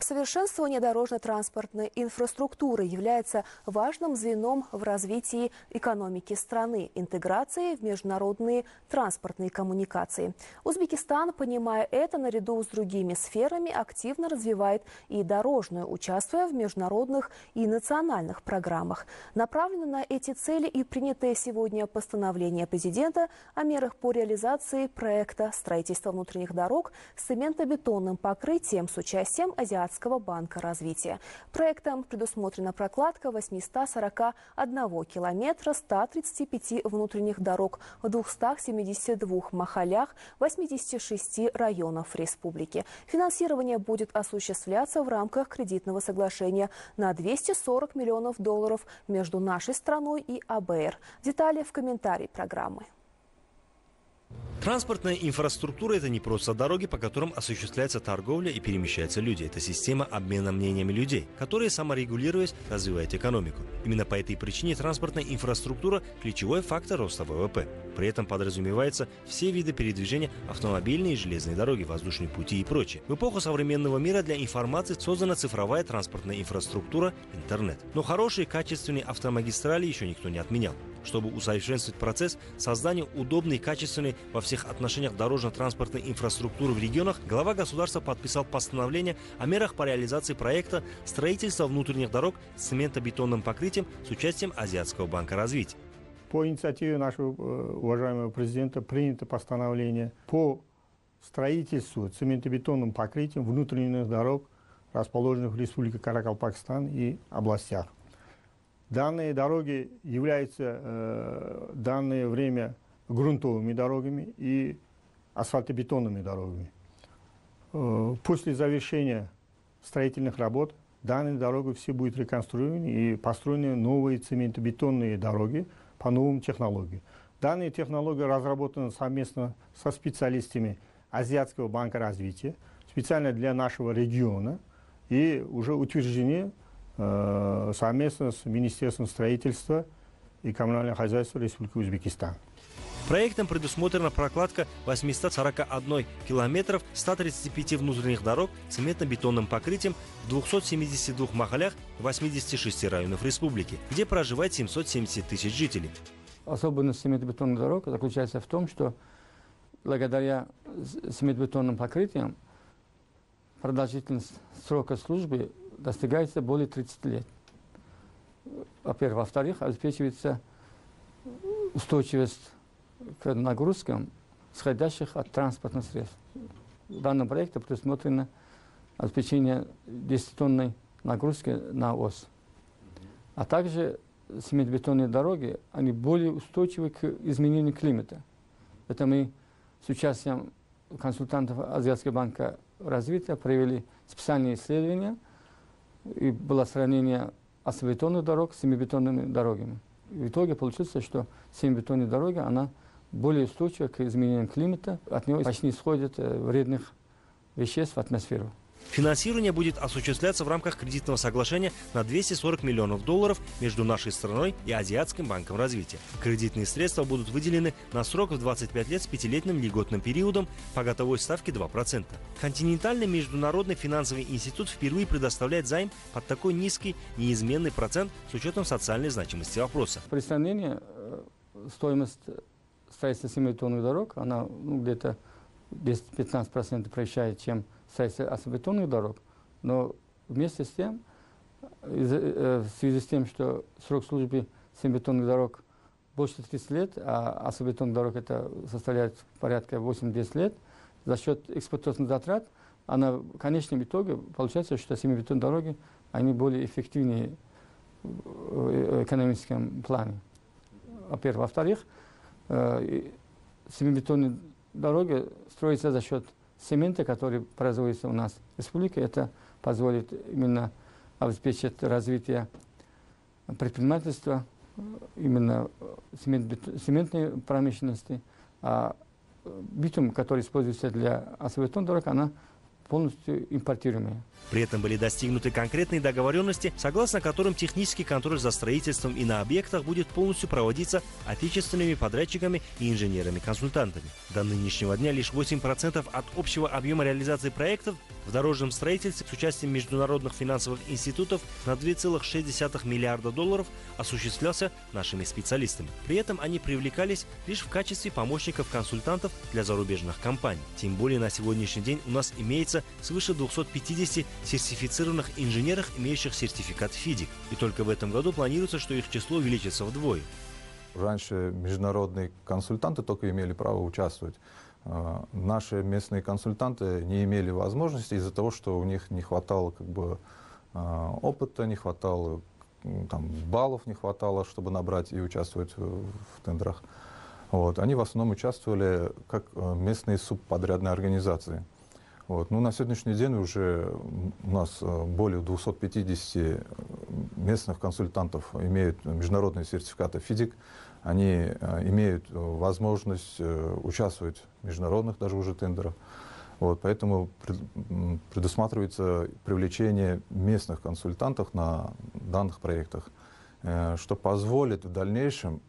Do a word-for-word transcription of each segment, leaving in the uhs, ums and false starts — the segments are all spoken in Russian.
Совершенствование дорожно-транспортной инфраструктуры является важным звеном в развитии экономики страны, интеграции в международные транспортные коммуникации. Узбекистан, понимая это, наряду с другими сферами активно развивает и дорожную, участвуя в международных и национальных программах. Направлены на эти цели и принятое сегодня постановление президента о мерах по реализации проекта строительства внутренних дорог с цементобетонным покрытием с участием Азиатского банка развития. Проектом предусмотрена прокладка восьмисот сорока одного километра ста тридцати пяти внутренних дорог в двухстах семидесяти двух махалях восьмидесяти шести районов республики. Финансирование будет осуществляться в рамках кредитного соглашения на двести сорок миллионов долларов между нашей страной и А Бэ Эр. Детали в комментарии программы. Транспортная инфраструктура – это не просто дороги, по которым осуществляется торговля и перемещаются люди. Это система обмена мнениями людей, которые, саморегулируясь, развивают экономику. Именно по этой причине транспортная инфраструктура – ключевой фактор роста вэ вэ пэ. При этом подразумеваются все виды передвижения: автомобильные и железные дороги, воздушные пути и прочее. В эпоху современного мира для информации создана цифровая транспортная инфраструктура – интернет. Но хорошие, качественные автомагистрали еще никто не отменял. Чтобы усовершенствовать процесс создания удобной и качественной во всех отношениях дорожно-транспортной инфраструктуры в регионах, глава государства подписал постановление о мерах по реализации проекта строительства внутренних дорог с цементобетонным покрытием с участием Азиатского банка развития. По инициативе нашего уважаемого президента принято постановление по строительству цементобетонным покрытием внутренних дорог, расположенных в Республике Каракалпакстан и областях. Данные дороги являются э, в данное время грунтовыми дорогами и асфальтобетонными дорогами. Э, после завершения строительных работ данные дороги все будут реконструированы и построены новые цементобетонные дороги по новым технологиям. Данные технологии разработаны совместно со специалистами Азиатского банка развития, специально для нашего региона, и уже утверждены совместно с Министерством строительства и коммунального хозяйства Республики Узбекистан. Проектом предусмотрена прокладка восьмисот сорока одного километров ста тридцати пяти внутренних дорог с цементно-бетонным покрытием в двухстах семидесяти двух махалях восьмидесяти шести районов республики, где проживает семьсот семьдесят тысяч жителей. Особенность цементно-бетонных дорог заключается в том, что благодаря цементно-бетонным покрытиям продолжительность срока службы достигается более тридцати лет. Во-первых. Во-вторых, обеспечивается устойчивость к нагрузкам, исходящих от транспортных средств. В данном проекте предусмотрено обеспечение десятитонной нагрузки на ось. А также цементно-бетонные дороги, они более устойчивы к изменению климата. Это мы с участием консультантов Азиатского банка развития провели специальные исследования, и было сравнение асфальтобетонных дорог с цементно-бетонными дорогами. И в итоге получилось, что цементно-бетонная дорога, она более устойчива к изменениям климата, от нее почти не исходит вредных веществ в атмосферу. Финансирование будет осуществляться в рамках кредитного соглашения на двести сорок миллионов долларов между нашей страной и Азиатским банком развития. Кредитные средства будут выделены на срок в двадцать пять лет с пятилетним льготным периодом по годовой ставке два процента. Континентальный международный финансовый институт впервые предоставляет займ под такой низкий неизменный процент с учетом социальной значимости вопроса. При сравнении стоимость строительства цементно-бетонных дорог, она ну, где-то десять-пятнадцать процентов превышает, чем строительство асфальтобетонных дорог, но вместе с тем, в связи с тем, что срок службы цементно-бетонных дорог больше тридцати лет, а асфальтобетонных дорог это составляет порядка восемь-десять лет, за счет эксплуатационных затрат, она в конечном итоге получается, что цементно-бетонные дороги, они более эффективнее в экономическом плане. Во-первых. Во-вторых, цементно-бетонные дороги строятся за счет цемента, который производится у нас в республике. Это позволит именно обеспечить развитие предпринимательства, именно цементной промышленности. А битум, который используется для асфальтобетонных дорог, она полностью импортируемая. При этом были достигнуты конкретные договоренности, согласно которым технический контроль за строительством и на объектах будет полностью проводиться отечественными подрядчиками и инженерами-консультантами. До нынешнего дня лишь восемь процентов от общего объема реализации проектов в дорожном строительстве с участием международных финансовых институтов на два целых шесть десятых миллиарда долларов осуществлялся нашими специалистами. При этом они привлекались лишь в качестве помощников-консультантов для зарубежных компаний. Тем более на сегодняшний день у нас имеется свыше двухсот пятидесяти сертифицированных инженеров, имеющих сертификат ФИДИК. И только в этом году планируется, что их число увеличится вдвое. Раньше международные консультанты только имели право участвовать. Наши местные консультанты не имели возможности из-за того, что у них не хватало как бы, опыта, не хватало там, баллов, не хватало, чтобы набрать и участвовать в, в тендерах. Вот. Они в основном участвовали как местные субподрядные организации. Вот. Ну, на сегодняшний день уже у нас более двухсот пятидесяти местных консультантов имеют международные сертификаты ФИДИК. Они имеют возможность участвовать в международных даже уже тендерах. Вот. Поэтому предусматривается привлечение местных консультантов на данных проектах, что позволит в дальнейшем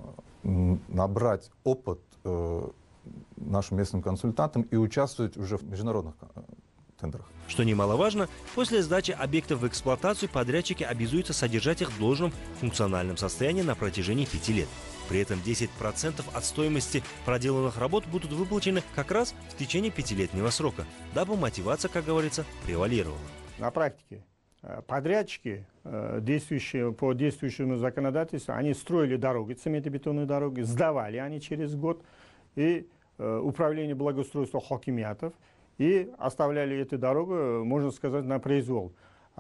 набрать опыт нашим местным консультантам и участвовать уже в международных тендерах. Что немаловажно, после сдачи объектов в эксплуатацию подрядчики обязуются содержать их в должном функциональном состоянии на протяжении пяти лет. При этом десять процентов от стоимости проделанных работ будут выплачены как раз в течение пятилетнего срока, дабы мотивация, как говорится, превалировала. На практике подрядчики, действующие по действующему законодательству, они строили дороги, цементобетонные дороги, сдавали они через год, и управление благоустройства хакимиятов, и оставляли эту дорогу, можно сказать, на произвол.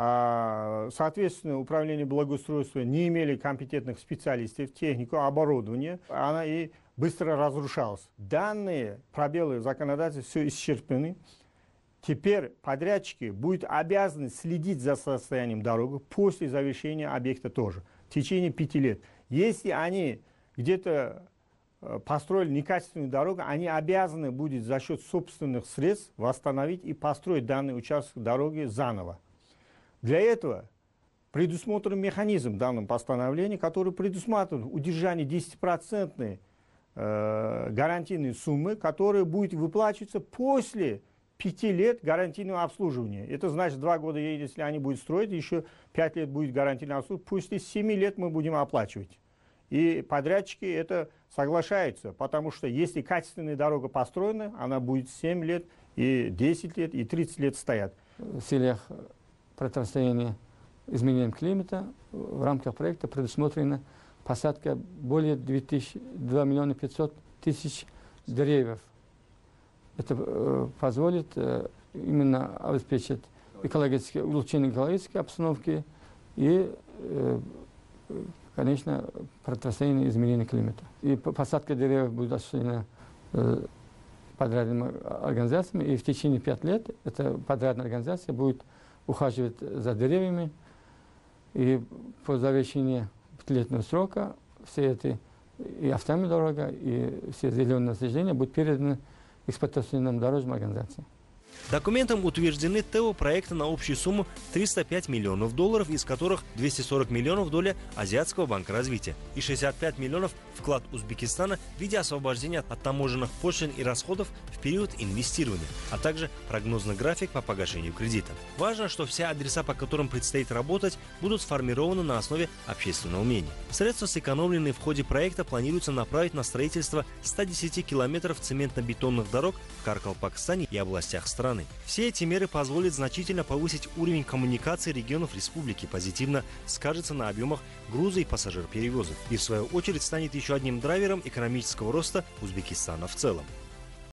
А, соответственно, управление благоустройства не имели компетентных специалистов, технику, оборудование, она и быстро разрушалась. Данные пробелы в законодательстве все исчерпаны. Теперь подрядчики будут обязаны следить за состоянием дороги после завершения объекта тоже, в течение пяти лет. Если они где-то построили некачественную дорогу, они обязаны будут за счет собственных средств восстановить и построить данный участок дороги заново. Для этого предусмотрен механизм в данном постановлении, который предусматривает удержание десятипроцентной э, гарантийной суммы, которая будет выплачиваться после пяти лет гарантийного обслуживания. Это значит, два года, если они будут строить, еще пять лет будет гарантийное обслуживание, после семи лет мы будем оплачивать. И подрядчики это соглашаются, потому что если качественная дорога построена, она будет семь лет, и десять лет, и тридцать лет стоять. В целях противостояния изменениям климата в рамках проекта предусмотрена посадка более двух миллионов пятисот тысяч деревьев. Это э, позволит э, именно обеспечить экологическое, улучшение экологической обстановки и э, конечно, противостояние изменения климата. И посадка деревьев будет осуществлена э, подрядными организациями, и в течение пяти лет эта подрядная организация будет ухаживать за деревьями, и по завершении пятилетнего срока все эти и автомобильная дорога, и все зеленые насаждения будут переданы эксплуатационным дорожным организациям. Документом утверждены ТЭО проекта на общую сумму триста пять миллионов долларов, из которых двести сорок миллионов доля Азиатского банка развития и шестьдесят пять миллионов вклад Узбекистана в виде освобождения от таможенных пошлин и расходов в период инвестирования, а также прогнозный график по погашению кредита. Важно, что все адреса, по которым предстоит работать, будут сформированы на основе общественного мнения. Средства, сэкономленные в ходе проекта, планируется направить на строительство ста десяти километров цементно-бетонных дорог в Каракалпакстане и областях страны. Все эти меры позволят значительно повысить уровень коммуникации регионов республики, позитивно скажется на объемах груза и пассажироперевозок и в свою очередь станет еще одним драйвером экономического роста Узбекистана в целом.